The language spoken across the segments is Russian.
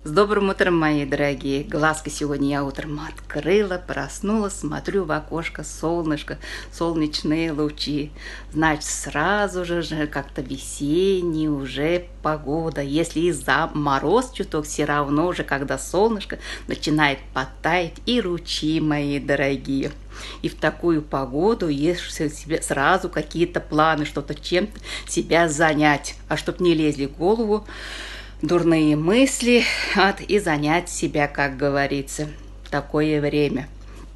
С добрым утром, мои дорогие! Глазки сегодня я утром открыла, проснулась, смотрю в окошко, солнышко, солнечные лучи. Значит, сразу же как-то весенняя уже погода. Если и за мороз чуток, все равно уже, когда солнышко начинает подтаять и ручьи, мои дорогие. И в такую погоду есть себе сразу какие-то планы, что-то чем-то себя занять. А чтоб не лезли в голову дурные мысли и занять себя, как говорится, в такое время.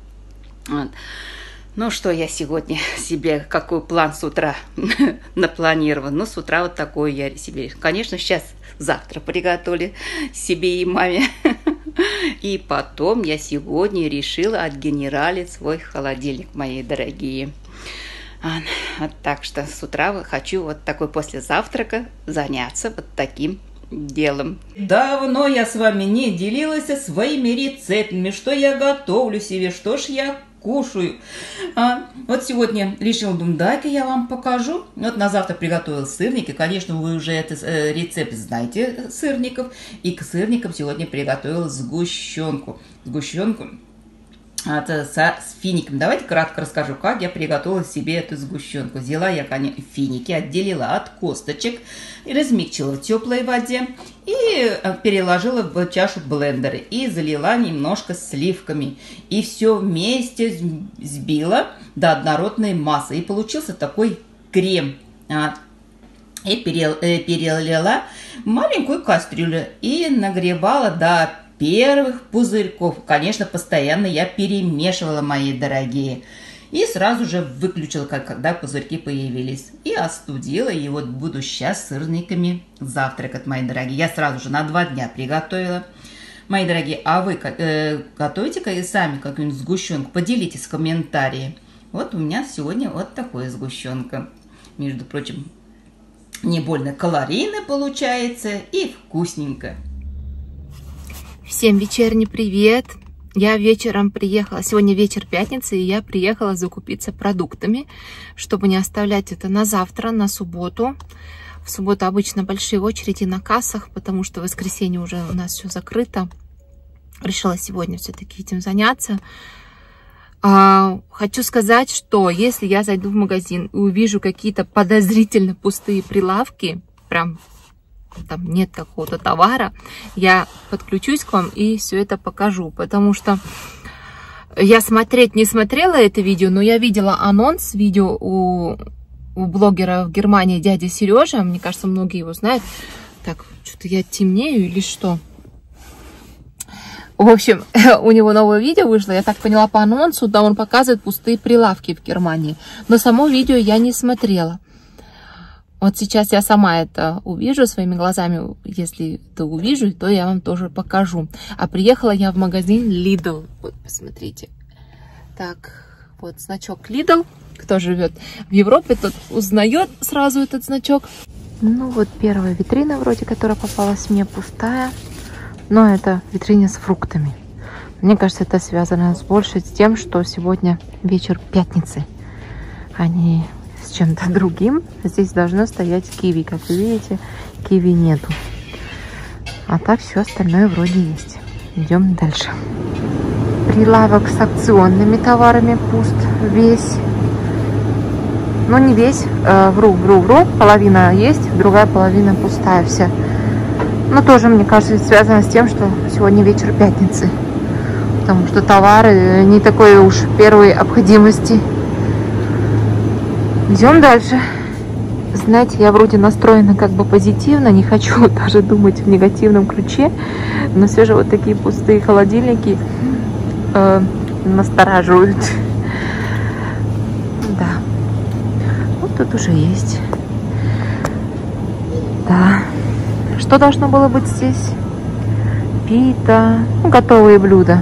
Ну, что я сегодня себе, какой план с утра напланировала? Ну, с утра вот такой я себе, конечно, сейчас завтра приготовлю себе и маме. И потом я сегодня решила отгенералить свой холодильник, мои дорогие. Вот так что с утра хочу вот такой после завтрака заняться вот таким делом. Давно я с вами не делилась своими рецептами, что я готовлю себе, что ж я кушаю. Вот сегодня решила, думаю, дай-ка я вам покажу. Вот на завтра приготовила сырники. Конечно, вы уже этот рецепт знаете, сырников. И к сырникам сегодня приготовила сгущенку. С финиками. Давайте кратко расскажу, как я приготовила себе эту сгущенку. Взяла я финики, отделила от косточек, размягчила в теплой воде и переложила в чашу блендера и залила немножко сливками. И все вместе сбила до однородной массы. И получился такой крем. И перелила в маленькую кастрюлю и нагревала до первых пузырьков. Конечно, постоянно я перемешивала, мои дорогие. И сразу же выключила, когда пузырьки появились. И остудила. И вот буду сейчас сырниками завтракать, мои дорогие. Я сразу же на 2 дня приготовила. Мои дорогие, а вы готовите сами какую-нибудь сгущенку? Поделитесь в комментарии. Вот у меня сегодня вот такая сгущенка. Между прочим, не больно калорийно получается и вкусненько. Всем вечерний привет! Я вечером приехала, сегодня вечер пятницы, и я приехала закупиться продуктами, чтобы не оставлять это на завтра, на субботу. В субботу обычно большие очереди на кассах, потому что в воскресенье уже у нас все закрыто. Решила сегодня все-таки этим заняться. Хочу сказать, что если я зайду в магазин и увижу какие-то подозрительно пустые прилавки, прям там нет какого-то товара, я подключусь к вам и все это покажу, потому что я не смотрела это видео, но я видела анонс видео у блогера в Германии, дяди Сережа, мне кажется, многие его знают. Так, что-то я темнею или что? В общем, у него новое видео вышло, я так поняла по анонсу, да, он показывает пустые прилавки в Германии, но само видео я не смотрела. Вот сейчас я сама это увижу своими глазами. Если это увижу, то я вам тоже покажу. А приехала я в магазин Lidl. Вот, посмотрите. Так, вот значок Lidl. Кто живет в Европе, тот узнает сразу этот значок. Ну вот первая витрина вроде, которая попалась мне, пустая. Но это витрина с фруктами. Мне кажется, это связано больше с тем, что сегодня вечер пятницы. Они с чем-то другим. Здесь должно стоять киви. Как вы видите, киви нету. А так все остальное вроде есть. Идем дальше. Прилавок с акционными товарами пуст весь. Ну не весь. Вру. Половина есть, другая половина пустая вся. Но тоже, мне кажется, связано с тем, что сегодня вечер пятницы. Потому что товары не такой уж первой необходимости. Идем дальше. Знаете, я вроде настроена как бы позитивно, не хочу даже думать в негативном ключе, но все же вот такие пустые холодильники настораживают. Да. Вот тут уже есть. Да. Что должно было быть здесь? Пита. Ну, готовые блюда.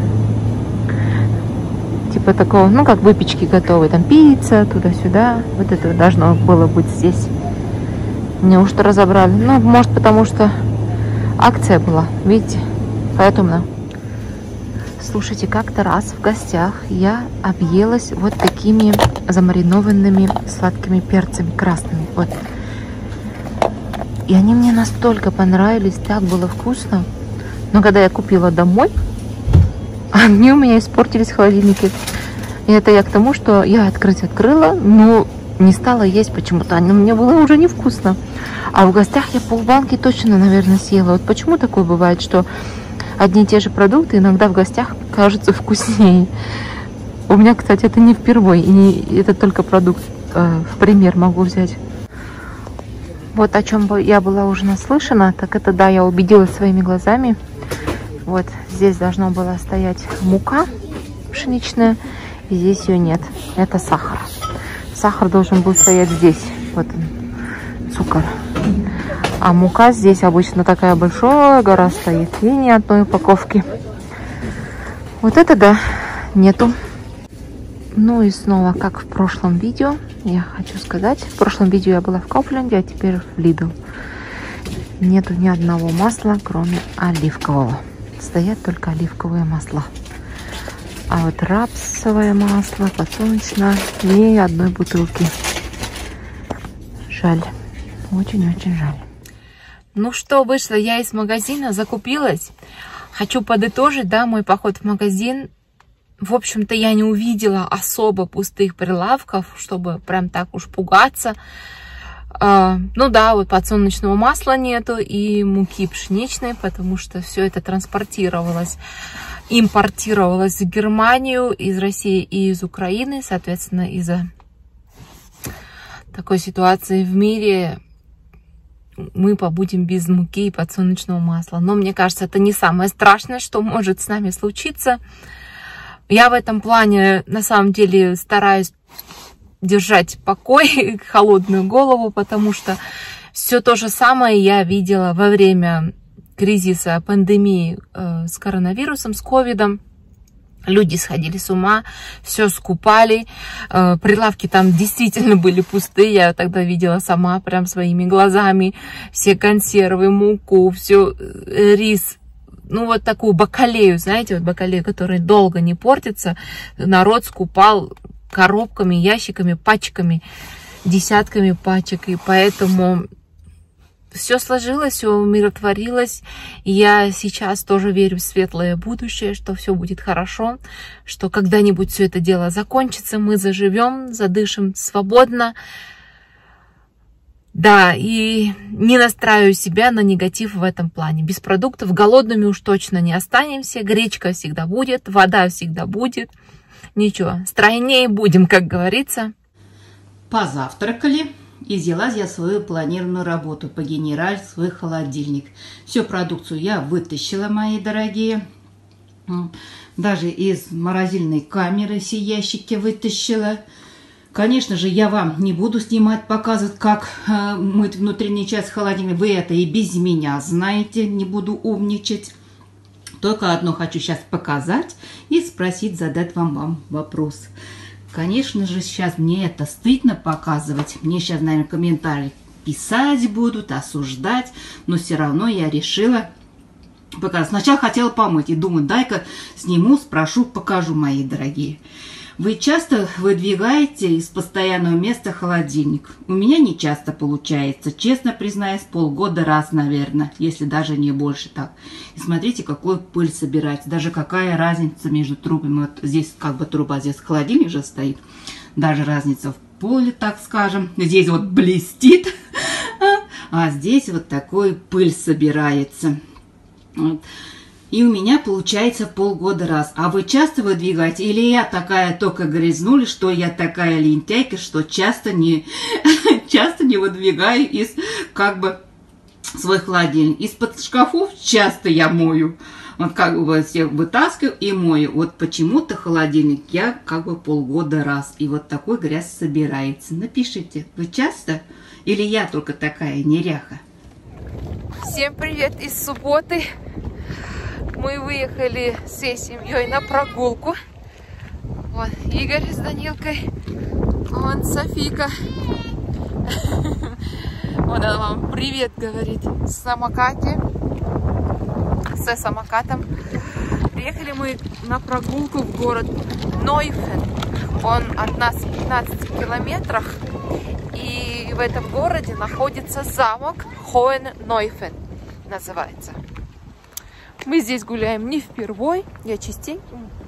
Типа такого, ну как выпечки готовые, там пицца, туда-сюда. Вот это должно было быть здесь. Неужто разобрали? Ну, может, потому что акция была, видите? Поэтому. Слушайте, как-то раз в гостях я объелась вот такими замаринованными сладкими перцами красными. Вот. И они мне настолько понравились, так было вкусно. Но когда я купила домой, они у меня испортились в холодильнике. И это я к тому, что я открыла, но не стала есть почему-то. Мне было уже невкусно. А в гостях я полбанки точно, наверное, съела. Вот почему такое бывает, что одни и те же продукты иногда в гостях кажутся вкуснее. У меня, кстати, это не впервые. И это только продукт в пример могу взять. Вот о чем я была уже наслышана, так это, да, я убедилась своими глазами. Вот здесь должна была стоять мука пшеничная, и здесь ее нет. Это сахар. Сахар должен был стоять здесь. Вот он, цукор. А мука здесь обычно такая большая гора стоит, и ни одной упаковки. Вот это да, нету. Ну и снова, как в прошлом видео, я хочу сказать, в прошлом видео я была в Kaufland, а теперь в Lidl. Нету ни одного масла, кроме оливкового. Стоят только оливковые масла. А вот рапсовое масло, подсолнечное, ни одной бутылки. Жаль. Очень-очень жаль. Ну что, вышла я из магазина, закупилась. Хочу подытожить, да, мой поход в магазин. В общем-то, я не увидела особо пустых прилавков, чтобы прям так уж пугаться. Ну да, вот подсолнечного масла нету и муки пшеничной, потому что все это транспортировалось, импортировалось в Германию из России и из Украины. Соответственно, из-за такой ситуации в мире мы побудем без муки и подсолнечного масла. Но мне кажется, это не самое страшное, что может с нами случиться. Я в этом плане, на самом деле, стараюсь держать покой, холодную голову, потому что все то же самое я видела во время кризиса, пандемии с коронавирусом, с ковидом. Люди сходили с ума, все скупали, прилавки там действительно были пустые, я тогда видела сама прям своими глазами, все консервы, муку, все, рис. Ну, вот такую бакалею, знаете, вот бакалею, которая долго не портится, народ скупал коробками, ящиками, пачками, десятками пачек. И поэтому все сложилось, все умиротворилось. И я сейчас тоже верю в светлое будущее, что все будет хорошо, что когда-нибудь все это дело закончится, мы заживем, задышим свободно. Да, и не настраиваю себя на негатив в этом плане. Без продуктов голодными уж точно не останемся. Гречка всегда будет, вода всегда будет. Ничего, стройнее будем, как говорится. Позавтракали, и взялась я свою планированную работу, погенерать свой холодильник. Всю продукцию я вытащила, мои дорогие. Даже из морозильной камеры все ящики вытащила. Конечно же, я вам не буду снимать, показывать, как мыть внутреннюю часть холодильника. Вы это и без меня знаете, не буду умничать. Только одно хочу сейчас показать и спросить, задать вам вопрос. Конечно же, сейчас мне это стыдно показывать. Мне сейчас, наверное, комментарии писать будут, осуждать. Но все равно я решила показать. Сначала хотела помыть и думаю, дай-ка сниму, спрошу, покажу, мои дорогие. Вы часто выдвигаете из постоянного места холодильник? У меня не часто получается. Честно признаюсь, полгода раз, наверное, если даже не больше так. И смотрите, какую пыль собирается. Даже какая разница между трубами. Вот здесь как бы труба, здесь холодильник же стоит. Даже разница в поле, так скажем. Здесь вот блестит, а здесь вот такой пыль собирается. Вот. И у меня получается полгода раз. А вы часто выдвигаете? Или я такая только грязнули, что я такая лентяйка, что часто не выдвигаю из как бы свой холодильник. Из-под шкафов часто я мою. Вот как бы всех вытаскиваю и мою. Вот почему-то холодильник я как бы полгода раз. И вот такой грязь собирается. Напишите, вы часто? Или я только такая неряха? Всем привет из субботы. Мы выехали всей семьей на прогулку. Вот Игорь с Данилкой. Вон Софийка. Вот она вам привет говорит. В самокате. С самокатом. Приехали мы на прогулку в город Нойфен. Он от нас в 15 километрах. И в этом городе находится замок Хоен-Нойфен. Называется. Мы здесь гуляем не впервой. Я частенько,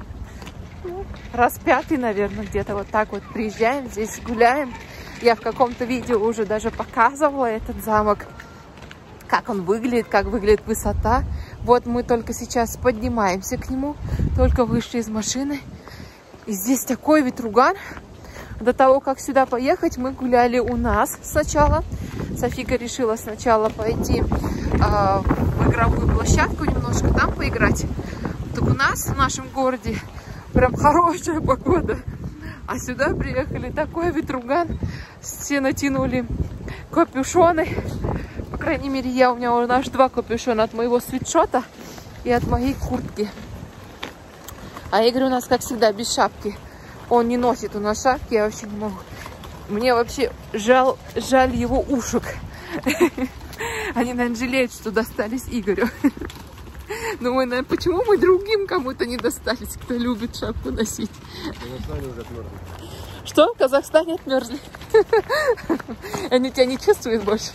раз пятый, наверное, где-то вот так вот приезжаем, здесь гуляем. Я в каком-то видео уже даже показывала этот замок, как он выглядит, как выглядит высота. Вот мы только сейчас поднимаемся к нему, только вышли из машины. И здесь такой ветруган. До того, как сюда поехать, мы гуляли у нас сначала. Софика решила сначала пойти в игровую площадку, немножко там поиграть. Так у нас в нашем городе прям хорошая погода. А сюда приехали, такой ветруган. Все натянули капюшоны. По крайней мере, у меня уже аж 2 капюшона от моего свитшота и от моей куртки. А Игорь у нас, как всегда, без шапки. Он не носит у нас шапки, я вообще не могу. Мне вообще жаль его ушек. Они, наверное, жалеют, что достались Игорю. Думаю, наверное, почему мы другим кому-то не достались, кто любит шапку носить. В Казахстане уже отмерзли. Что? В Казахстане отмерзли? Они тебя не чувствуют больше?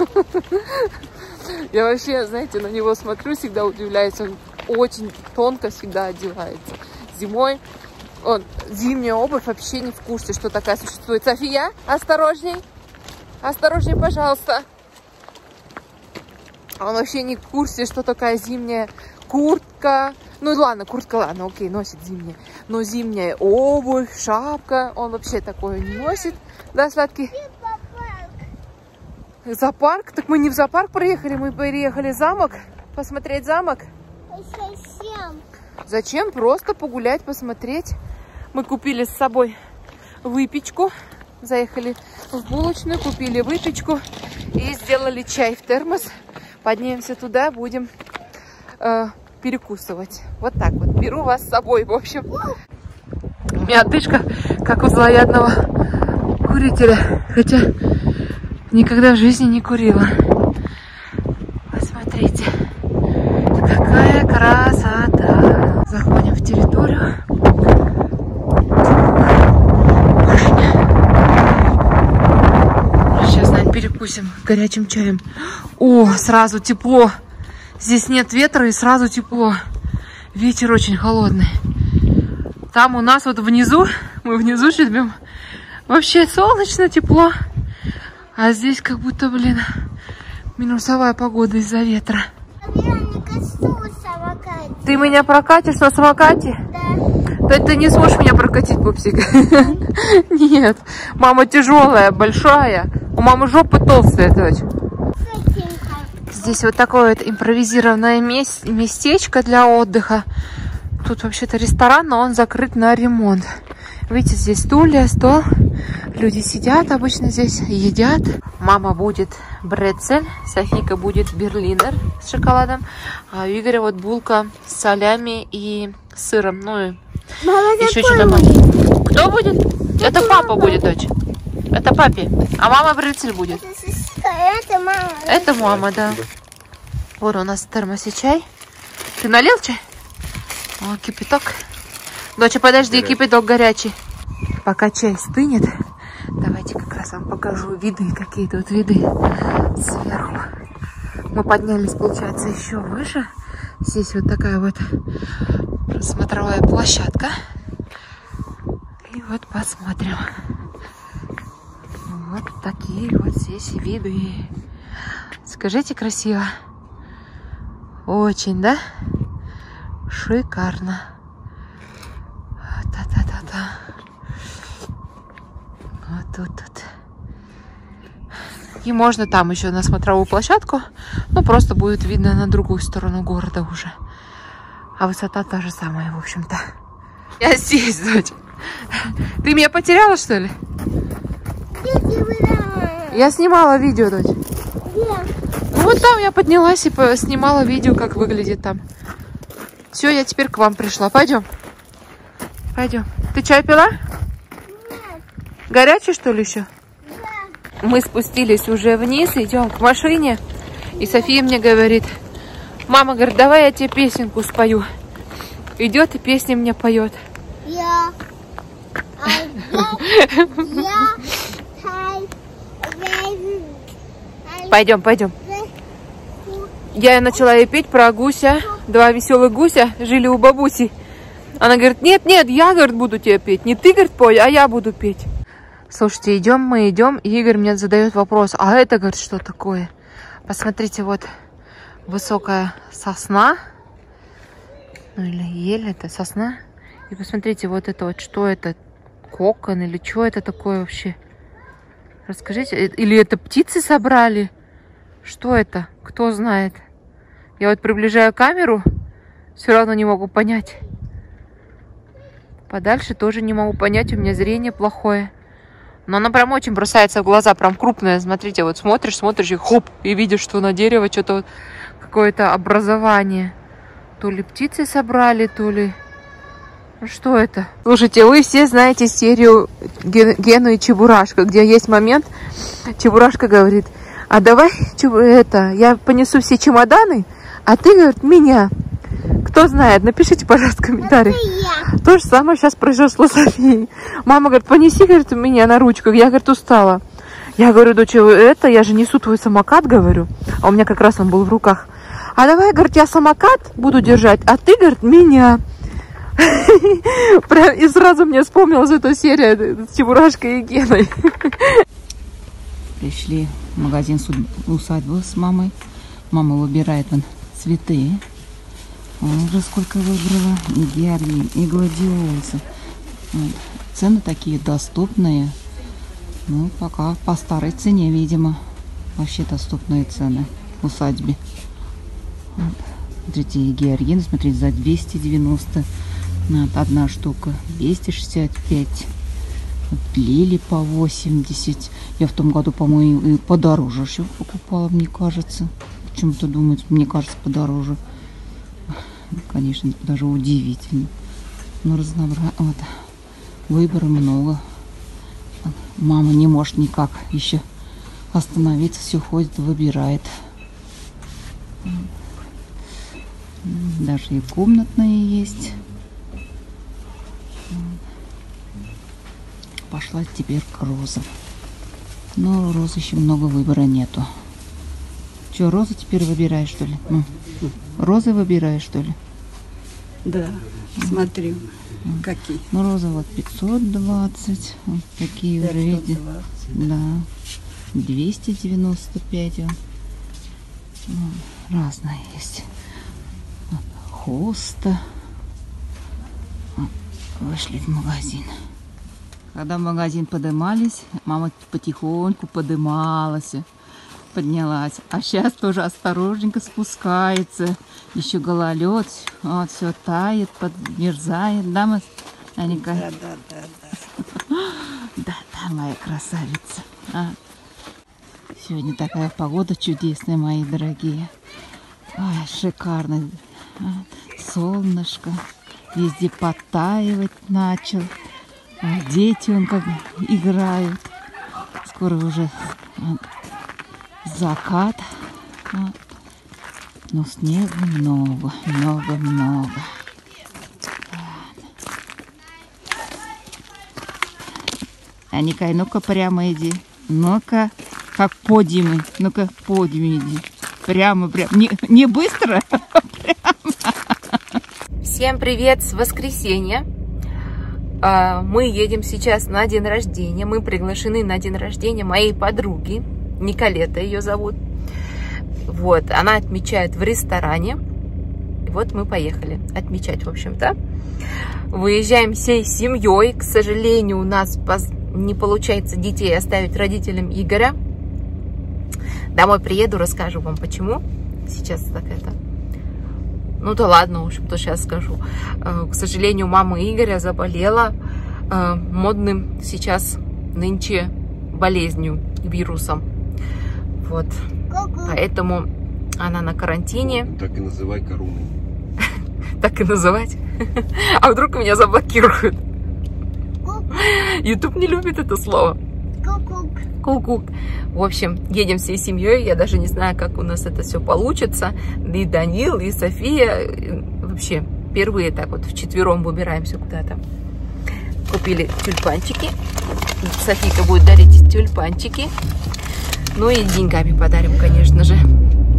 Я вообще, знаете, на него смотрю, всегда удивляюсь. Он очень тонко всегда одевается. Зимой он зимняя обувь вообще не в курсе, что такая существует. София, осторожней. Осторожней, пожалуйста. Он вообще не в курсе, что такая зимняя куртка. Ну ладно, куртка, ладно, окей, носит зимняя. Но зимняя обувь, шапка, он вообще такое не носит. Да, сладкий? Зоопарк? Так мы не в зоопарк приехали, мы приехали в замок. Посмотреть замок. Зачем? Просто погулять, посмотреть. Мы купили с собой выпечку. Заехали в булочную, купили выпечку и сделали чай в термос. Поднимемся туда, будем перекусывать. Вот так вот. Беру вас с собой, в общем. У меня отдышка, как у злоядного курителя. Хотя никогда в жизни не курила. Посмотрите, какая красота. Заходим в территорию. Сейчас, наверное, перекусим горячим чаем. О, сразу тепло. Здесь нет ветра и сразу тепло. Ветер очень холодный. Там у нас вот внизу, мы внизу живем, вообще солнечно, тепло. А здесь как будто, блин, минусовая погода из-за ветра. Ты меня прокатишь на самокате? Да. Ты не сможешь меня прокатить, пупсик. Нет. Мама тяжелая, большая. У мамы жопа толстая, дочь. Здесь вот такое вот импровизированное местечко для отдыха. Тут вообще-то ресторан, но он закрыт на ремонт. Видите, здесь стулья, стол. Люди сидят обычно здесь, едят. Мама будет брецель, Софийка будет берлинер с шоколадом. А у Игоря вот булка с солями и сыром. Ну и еще что-то маленькое. Кто будет? Это папа будет, дочь. Это папе. А мама брецель будет. Это мама. Это мама, да. Вот у нас в термосе чай. Ты налил чай? О, кипяток. Доча, подожди, кипяток горячий. Пока чай стынет, давайте как раз вам покажу виды, какие тут виды сверху. Мы поднялись, получается, еще выше. Здесь вот такая вот смотровая площадка. И вот посмотрим. Вот такие вот здесь виды. Скажите, красиво? Очень, да? Шикарно. Та-та-та-та. Вот тут. И можно там еще на смотровую площадку. Ну, просто будет видно на другую сторону города уже. А высота та же самая, в общем-то. Я здесь, дочь. Ты меня потеряла, что ли? Я снимала видео, дочь. Ну, вот там я поднялась и снимала видео, как выглядит там. Все, я теперь к вам пришла. Пойдем. Пойдем. Ты чай пила? Нет. Горячий, что ли, еще? Да. Мы спустились уже вниз, идем к машине. И София мне говорит: мама, говорит, давай я тебе песенку спою. Идет и песни мне поет. Пойдем, пойдем. Я начала ей петь про гуся. Два веселых гуся жили у бабуси. Она говорит, нет, я, говорит, буду тебе петь. Не ты, говорит, пой, а я буду петь. Слушайте, мы идем, и Игорь мне задает вопрос, а это, говорит, что такое? Посмотрите, вот высокая сосна. Ну или ель, это сосна. И посмотрите, вот это вот, что это? Кокон или что это такое вообще? Расскажите, или это птицы собрали? Что это? Кто знает? Я вот приближаю камеру, все равно не могу понять. Подальше тоже не могу понять, у меня зрение плохое. Но она прям очень бросается в глаза, прям крупная. Смотрите, вот смотришь и хоп, и видишь, что на дерево что-то вот, какое-то образование. То ли птицы собрали, то ли... Что это? Слушайте, вы все знаете серию Гену и Чебурашка, где есть момент, Чебурашка говорит, а давай я понесу все чемоданы, а ты, говорит, меня. Кто знает, напишите, пожалуйста, в комментариях. То же самое сейчас произошло с Софией. Мама говорит, понеси, говорит, меня на ручках. Я, говорит, устала. Я говорю, дочь, я же несу твой самокат, говорю. А у меня как раз он был в руках. А давай, говорит, я самокат буду держать, а ты, говорит, меня. И сразу мне вспомнилась эта серия с Чебурашкой и Геной. Пришли в магазин усадьбы с мамой. Мама выбирает вон цветы. Уже сколько выбрала. И георгин, и гладиолусы. Цены такие доступные. Ну, пока по старой цене, видимо. Вообще доступные цены в усадьбе. Вот. Смотрите, и георгин, смотрите, за 290. Одна штука 265. Вот лили по 80. Я в том году, по-моему, и подороже еще покупала, мне кажется. Почему-то думают, мне кажется, подороже. Конечно, даже удивительно. Но разнообразие. Вот. Выбора много. Мама не может никак еще остановиться. Все ходит, выбирает. Даже и комнатные есть. Пошла теперь к розам. Но роз еще много выбора нету. Че, розы теперь выбираешь, что ли? Розы выбираешь, что ли? Да, смотрю, какие. Ну, розы вот 520. Вот такие уже, видите? Да. 295. Разные есть. Вот, хоста. Вот, вышли в магазин. Когда в магазин поднимались, мама потихоньку поднималась, поднялась. А сейчас тоже осторожненько спускается. Еще гололед, вот все тает, подмерзает. Да, Аника? Да, моя красавица. Сегодня такая погода чудесная, мои дорогие. Ой, шикарно. Солнышко. Везде подтаивать начал. Дети вон как играют. Скоро уже закат. Но снега много. Аникай, ну-ка прямо иди. Ну-ка, как подиум. Ну-ка, подиум иди. Прямо. Не быстро, прямо. Всем привет с воскресенья. Мы едем сейчас на день рождения. Мы приглашены на день рождения моей подруги. Николета ее зовут. Вот, она отмечает в ресторане. И вот мы поехали отмечать, в общем-то. Выезжаем всей семьей. К сожалению, у нас не получается детей оставить родителям Игоря. Домой приеду, расскажу вам, почему. Сейчас так это... Ну да ладно, в общем-то, сейчас скажу. К сожалению, мама Игоря заболела модным сейчас нынче болезнью, вирусом. Вот. Поэтому она на карантине. Так и называй короной. Так и называть? А вдруг меня заблокируют? YouTube не любит это слово. Ку-ку. В общем, едем всей семьей. Я даже не знаю, как у нас это все получится. И Данил, и София. Вообще, впервые так вот вчетвером выбираемся куда-то. Купили тюльпанчики. Софийка будет дарить тюльпанчики. Ну и деньгами подарим, конечно же.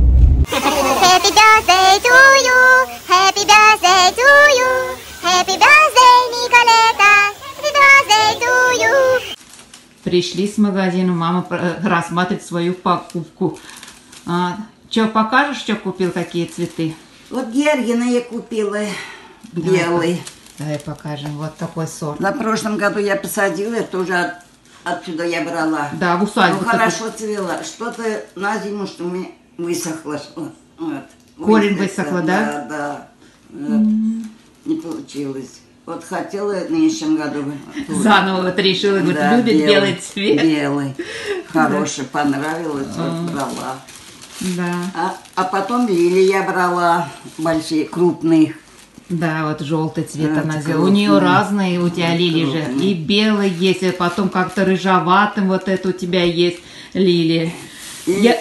Happy birthday to you, happy birthday to you, happy birthday, Николета, happy birthday to you. Пришли с магазина, мама рассматривает свою покупку. Что, покажешь, что купил, какие цветы? Вот георгины я купила, белый. Давай покажем, вот такой сорт. На прошлом году я посадила, тоже отсюда я брала. Да, в усадьбу. Ну, хорошо цвела. Что-то на зиму, что у меня высохло. Вот. Корень высохло, да? Да. Вот. Не получилось. Вот хотела в нынешнем году. Заново вот решила, говорит, Да, любит белый цвет. Белый. Хороший, понравилось, вот брала. Да. А потом лилии я брала, большие, крупные. Да, вот желтый цвет Да, она это сделала. У нее крупный. разные, у тебя лилии же. Крупный. И белый есть, и потом как-то рыжеватым вот это у тебя есть лилии. Я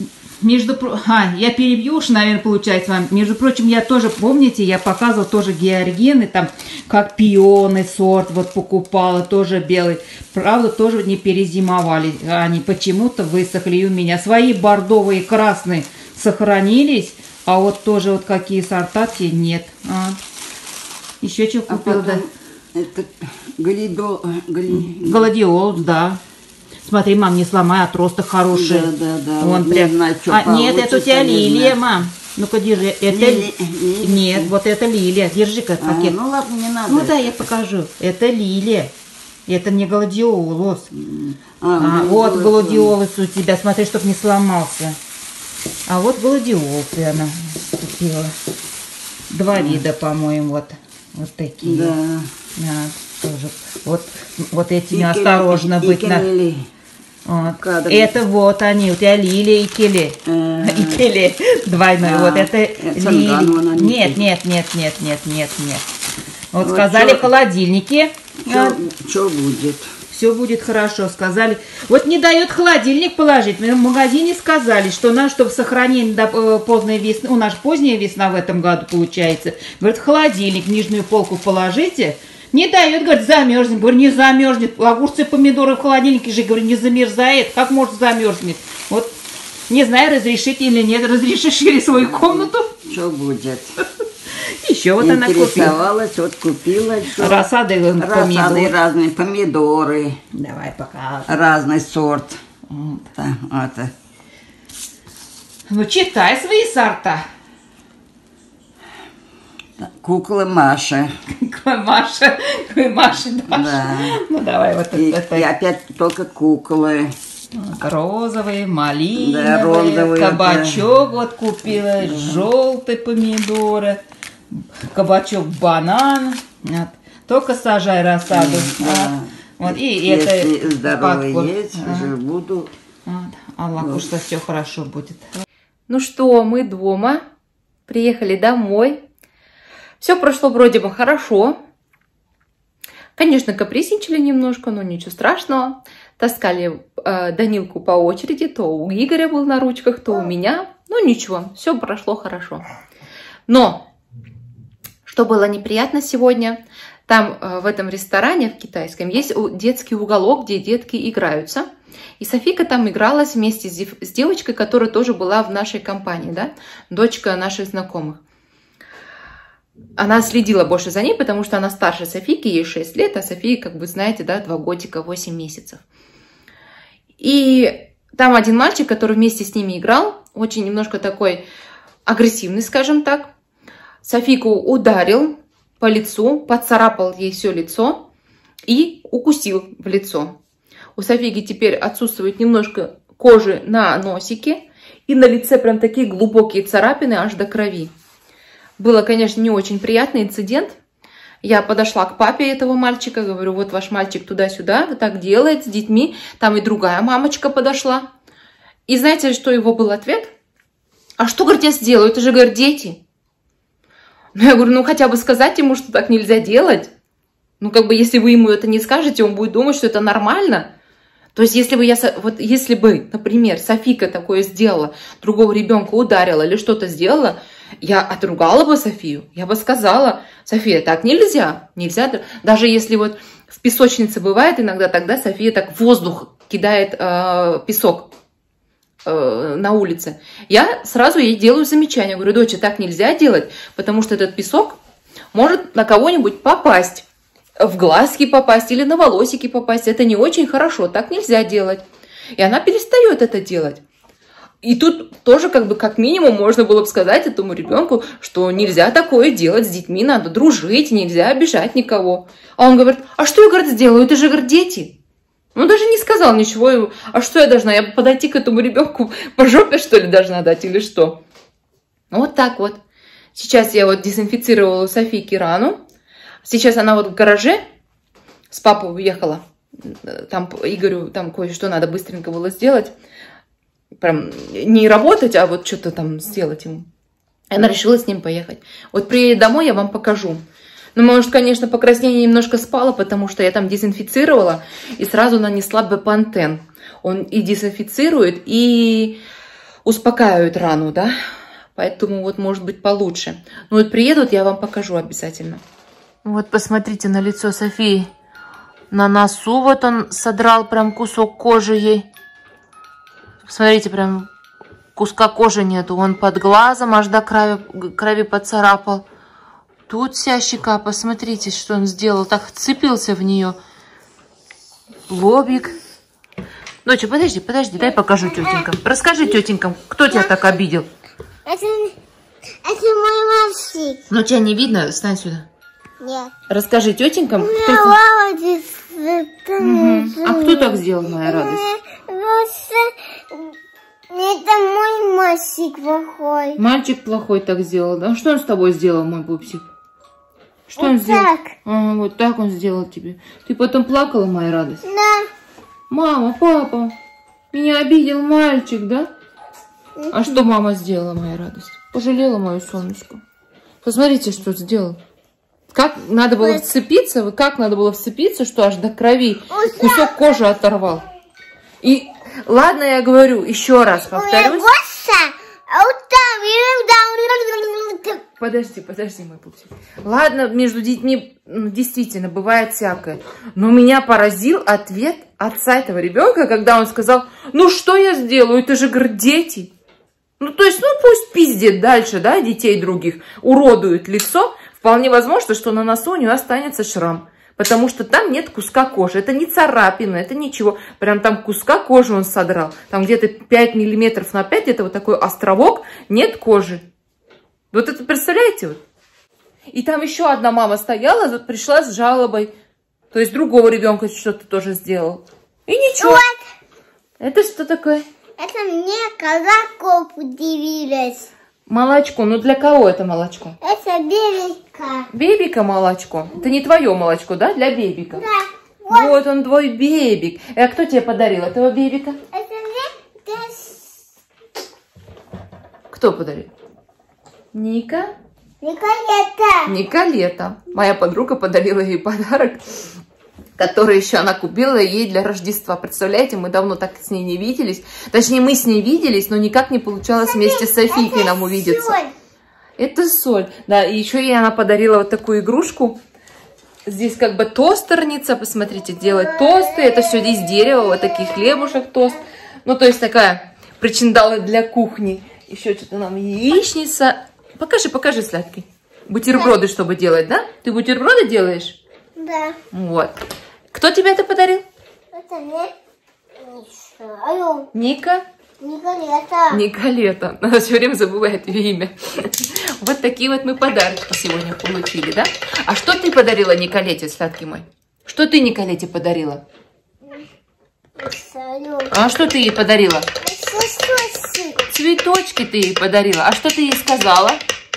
перебью уж, наверное, получается вам. Между прочим, я тоже, помните, я показывала тоже георгины, там, как пионы сорт, вот покупала, тоже белый. Правда, тоже не перезимовали. Они почему-то высохли и у меня. Свои бордовые красные сохранились, а вот тоже вот какие сорта те нет. Еще что купила, да? Это Гладиолус, да. Смотри, мам, не сломай, отросток хороший. Да. Он Вот прям... не знаю, что нет, это у тебя получится, не лилия, знаю. мам. Ну-ка, держи. Это... Лилия. Нет, вот это лилия. Держи-ка пакет. Ну ладно, не надо. Ну да, я покажу. Это лилия. Это не гладиолус. Вот гладиолус у тебя. Смотри, чтобы не сломался. А вот гладиолусы она купила. Два вида, по-моему, вот такие. Да. Тоже. Вот этими осторожно быть. Вот. Это вот они, у тебя лилия и келе. И келе двойной. Вот это лилия. Нет. Вот сказали в холодильнике. Что будет? Все будет хорошо, сказали. Вот не дает холодильник положить. В магазине сказали, что надо, чтобы сохранить до поздней весны. У нас поздняя весна в этом году получается. Говорит, в холодильник нижнюю полку положите. Не дает, говорит, замерзнет. Говорю, не замерзнет. Огурцы, помидоры в холодильнике же, говорю, не замерзает. Как может замерзнет? Вот, не знаю, разрешить или нет. Разрешишь или свою комнату? Что будет? Еще вот она купила. Интересовалась, вот купила. Рассады помидоры. Разные помидоры. Давай пока. Разный сорт. Вот. Вот. Ну, читай свои сорта. Кукла Маша. Маша, Даша. Да. Ну, давай вот И это. опять только куклы. Розовые, малиновые, Да, розовые, кабачок вот купила, желтые помидоры, кабачок, банан. Вот. Только сажай рассаду. Да. Вот. И Если это здоровый подпор. есть, уже буду. Вот. Аллах, что все хорошо будет. Ну что, мы дома, приехали домой. Все прошло вроде бы хорошо. Конечно, капризничали немножко, но ничего страшного. Таскали Данилку по очереди. То у Игоря был на ручках, то у меня. Ну ничего, все прошло хорошо. Но, что было неприятно сегодня, там в этом ресторане, в китайском, есть детский уголок, где детки играются. И Софийка там игралась вместе с девочкой, которая тоже была в нашей компании, да? Дочка наших знакомых. Она следила больше за ней, потому что она старше Софийки, ей 6 лет, а София, как вы знаете, да, 2 годика, 8 месяцев. И там один мальчик, который вместе с ними играл, очень немножко такой агрессивный, скажем так, Софийку ударил по лицу, поцарапал ей все лицо и укусил в лицо. У Софийки теперь отсутствует немножко кожи на носике, и на лице прям такие глубокие царапины аж до крови. Было, конечно, не очень приятный инцидент. Я подошла к папе этого мальчика, говорю, вот ваш мальчик туда-сюда, вот так делает с детьми. Там и другая мамочка подошла. И знаете, что его был ответ? А что, говорит, я сделаю? Это же, говорит, дети. Ну, я говорю, ну, хотя бы сказать ему, что так нельзя делать. Ну, как бы, если вы ему это не скажете, он будет думать, что это нормально. То есть, если бы, например, Софийка такое сделала, другого ребенка ударила или что-то сделала, я отругала бы Софию, я бы сказала, София, так нельзя, нельзя. Даже если вот в песочнице бывает иногда, тогда София так в воздух кидает песок на улице, я сразу ей делаю замечание. Говорю: доча, так нельзя делать, потому что этот песок может на кого-нибудь попасть, в глазки попасть или на волосики попасть. Это не очень хорошо, так нельзя делать. И она перестает это делать. И тут тоже как минимум можно было бы сказать этому ребенку, что нельзя такое делать, с детьми надо дружить, нельзя обижать никого. А он говорит: а что я, говорит, сделаю? Это же, говорит, дети. Ну, даже не сказал ничего. А что я должна? Я подойти к этому ребенку по жопе, что ли, должна дать или что? Вот так вот. Сейчас я вот дезинфицировала у Софийки рану. Сейчас она вот в гараже с папой уехала. Там Игорю там кое-что надо быстренько было сделать. Прям не работать, а вот что-то там сделать ему. Она решила с ним поехать. Вот приедет домой, я вам покажу. Ну, может, конечно, покраснение немножко спало, потому что я там дезинфицировала и сразу нанесла бепантен. Он и дезинфицирует, и успокаивает рану, да? Поэтому вот может быть получше. Ну вот приедут, я вам покажу обязательно. Вот посмотрите на лицо Софии. На носу вот он содрал прям кусок кожи ей. Смотрите, прям куска кожи нету. Он под глазом аж до крови поцарапал. Тут вся щека, посмотрите, что он сделал. Так вцепился в нее. Лобик. Доча, подожди, дай покажу тетенькам. Расскажи тетенькам, кто тебя так обидел. Это мой мальчик. Ну, тебя не видно? Встань сюда. Нет. Расскажи тетенькам. А кто так сделал, моя радость? Это мой мальчик плохой. Мальчик плохой так сделал, да? Что он с тобой сделал, мой пупсик? Что он сделал? Так. А, вот так он сделал тебе. Ты потом плакала, моя радость? Да. Мама, папа, меня обидел мальчик, да? А что мама сделала, моя радость? Пожалела мою солнышко. Посмотрите, что сделал. Как надо было вцепиться, что аж до крови кусок кожи оторвал. И ладно, я говорю, еще раз повторюсь. Подожди, мой пупсик. Ладно, между детьми действительно бывает всякое. Но меня поразил ответ отца этого ребенка, когда он сказал: ну что я сделаю, это же, говорит, дети. Ну то есть, ну пусть пиздит дальше, да, детей других, уродует лицо. Вполне возможно, что на носу у нее останется шрам. Потому что там нет куска кожи. Это не царапина, это ничего. Прям там куска кожи он содрал. Там где-то 5 миллиметров на 5, это вот такой островок, нет кожи. Вот это представляете? Вот? И там еще одна мама стояла, пришла с жалобой. То есть другого ребенка что-то тоже сделал. И ничего. Вот. Это что такое? Это мне колокол удивилось. Молочко. Ну для кого это молочко? Это бебика. Бебика молочко. Это не твое молочко, да? Для бебика. Да. Вот он, твой бебик. А кто тебе подарил этого бебика? Это мне. Кто подарил? Ника? Николета. Николета. Моя подруга подарила ей подарок, который еще она купила ей для Рождества. Представляете, мы давно так с ней не виделись. Точнее, мы с ней виделись, но никак не получалось вместе с Софийкой нам увидеться. Соль. Это соль. Да, и еще ей она подарила вот такую игрушку. Здесь как бы тостерница, посмотрите, делать тосты. Это все из дерева, вот таких хлебушек тост. Ну, то есть такая причиндалы для кухни. Еще что-то нам яичница. Покажи, сладкий. Бутерброды, чтобы делать, да? Ты бутерброды делаешь? Да. Вот. Кто тебе это подарил? Это мне. Алло. Ника? Николета. Николета. Она все время забывает ее имя. Вот такие вот мы подарки сегодня получили, да? А что ты подарила Николете, сладкий мой? Что ты Николете подарила? А что ты ей подарила? Цветочки ты ей подарила. А что ты ей сказала?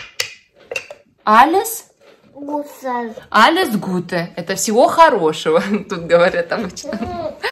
Алес? Алес гуте. Это всего хорошего. Тут говорят обычно.